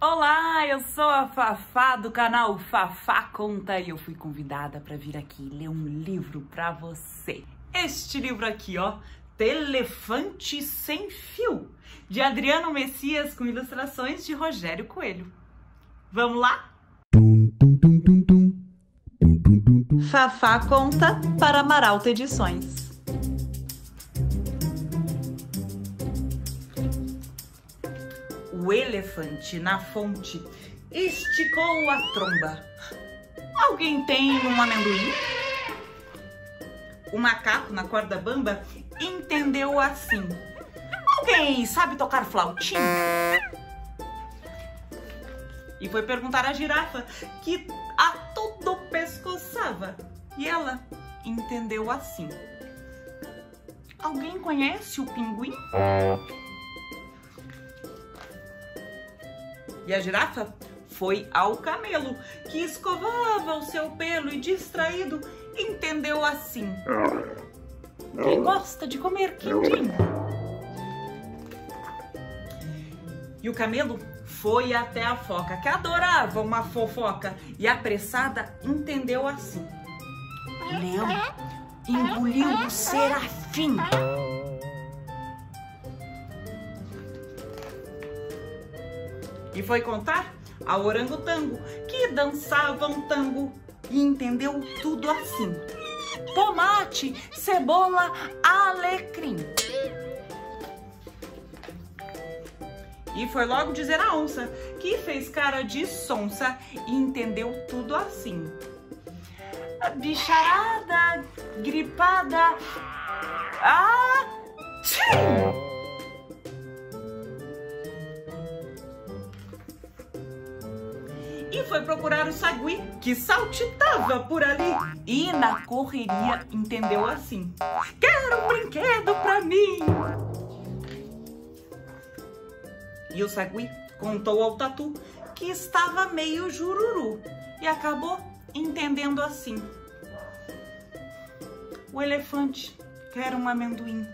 Olá, eu sou a Fafá do canal Fafá Conta e eu fui convidada para vir aqui ler um livro para você. Este livro aqui, ó, Telefante Sem Fio, de Adriano Messias, com ilustrações de Rogério Coelho. Vamos lá? Fafá Conta para Maralto Edições. O elefante na fonte esticou a tromba. Alguém tem um amendoim? O macaco na corda bamba entendeu assim. Alguém sabe tocar flautim? E foi perguntar à girafa, que a todo pescoçava. E ela entendeu assim. Alguém conhece o pinguim? E a girafa foi ao camelo, que escovava o seu pelo e, distraído, entendeu assim. Quem gosta de comer quindim? E o camelo foi até a foca, que adorava uma fofoca, e apressada entendeu assim. Leão engoliu o serafim. E foi contar ao orangotango, que dançava um tango e entendeu tudo assim. Tomate, cebola, alecrim. E foi logo dizer à onça, que fez cara de sonsa e entendeu tudo assim. Bicharada, gripada, tchim! E foi procurar o sagui, que saltitava por ali. E na correria entendeu assim. Quero um brinquedo pra mim! E o sagui contou ao tatu, que estava meio jururu. E acabou entendendo assim. O elefante quer um amendoim.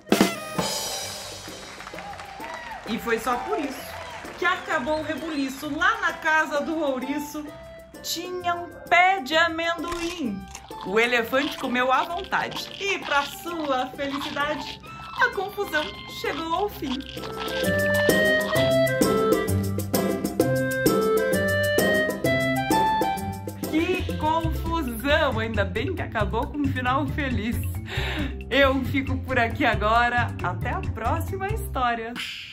E foi só por isso que acabou o rebuliço. Lá na casa do ouriço tinha um pé de amendoim. O elefante comeu à vontade e, para sua felicidade, a confusão chegou ao fim. Que confusão! Ainda bem que acabou com um final feliz. Eu fico por aqui agora. Até a próxima história.